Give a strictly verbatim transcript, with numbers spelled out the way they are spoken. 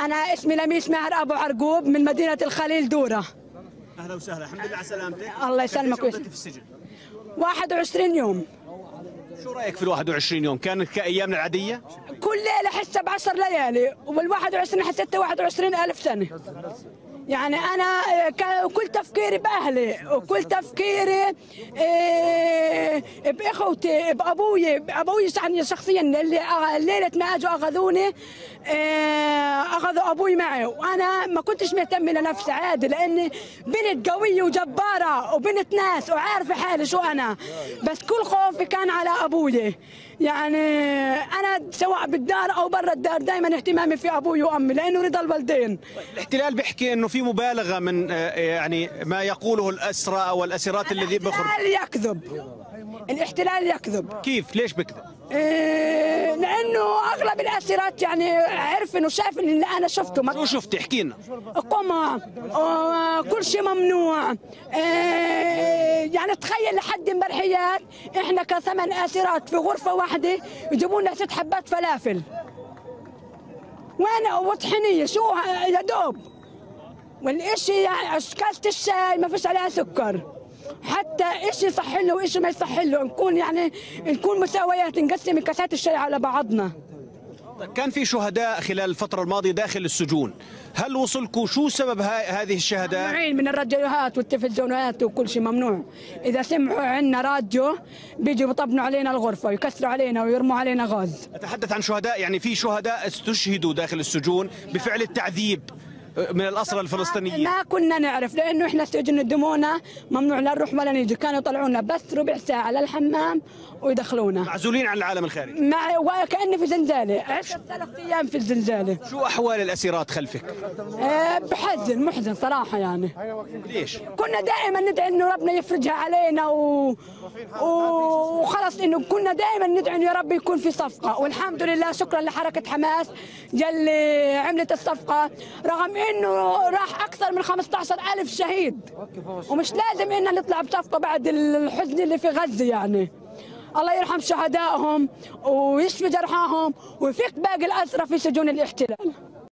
أنا اسمي لميس ماهر أبو عرقوب من مدينة الخليل دورة. أهلا وسهلا، الحمد لله على سلامتك. الله يسلمك. قديش قضيتي في السجن؟ واحد وعشرين يوم. شو رأيك في ال واحد وعشرين يوم؟ كانت كأيامنا العادية؟ كل ليلة حسها بعشر ليالي، وبال واحد وعشرين حسيتها واحد وعشرين ألف سنة. يعني أنا كل تفكيري بأهلي، وكل تفكيري بإخوتي، بأبوي، بأبوي يعني شخصيا اللي ليلة ما أجوا أخذوني أخذوا أبوي معي، وأنا ما كنتش مهتمة لنفسي عادي، لأني بنت قوية وجبارة وبنت ناس وعارفة حالي شو أنا، بس كل خوفي كان على أبوي. يعني أنا سواء بالدار أو برا الدار دائما اهتمامي في أبوي وأمي، لأنه رضا الوالدين. الاحتلال بيحكي إنه في مبالغة من يعني ما يقوله الأسرى أو الأسيرات الذي بخرج. الاحتلال يكذب، الاحتلال يكذب. كيف؟ ليش بكذب؟ إيه، لانه اغلب الاسيرات يعني عرف انه شايف اللي انا شفته. شو شفتي؟ احكي لنا. قمع، كل شيء ممنوع. إيه، يعني تخيل لحد امبارحيات احنا كثمان اسيرات في غرفه واحده يجيبوا لنا ست حبات فلافل، وانا وطحينيه شو يا دوب، والاشي يعني اشكالة الشاي ما فيش عليها سكر، حتى إشي يصح له وإشي ما يصح له، نكون يعني نكون مساويات، نقسم كاسات الشاي على بعضنا. كان في شهداء خلال الفترة الماضية داخل السجون، هل وصلكوا شو سبب هذه الشهداء؟ ممنوعين من الراديوهات والتلفزيونات وكل شيء ممنوع، إذا سمعوا عنا راديو بيجوا بيطبنوا علينا الغرفة ويكسروا علينا ويرموا علينا غاز. أتحدث عن شهداء، يعني في شهداء استشهدوا داخل السجون بفعل التعذيب من الأسرى الفلسطينيين. ما كنا نعرف، لأنه إحنا السجن يدمونا ممنوع لا نروح ولا نيجي، كانوا يطلعونا بس ربع ساعة للحمام ويدخلونا معزولين عن العالم الخارجي. مع وكأني في زنزانة، عشت ثلاث أيام في الزنزانة. شو أحوال الأسيرات خلفك؟ أه بحزن محزن صراحة يعني. ليش؟ كنا دائما ندعي إنه ربنا يفرجها علينا و... وخلص، إنه كنا دائما ندعي إنه يا رب يكون في صفقة، والحمد لله شكرا لحركة حماس جل عملت الصفقة، رغم إنه راح أكثر من خمسة عشر ألف شهيد، ومش لازم إننا نطلع بصفقة بعد الحزن اللي في غزة. يعني الله يرحم شهدائهم ويشفي جرحاهم ويفك باقي الأسرى في سجون الاحتلال.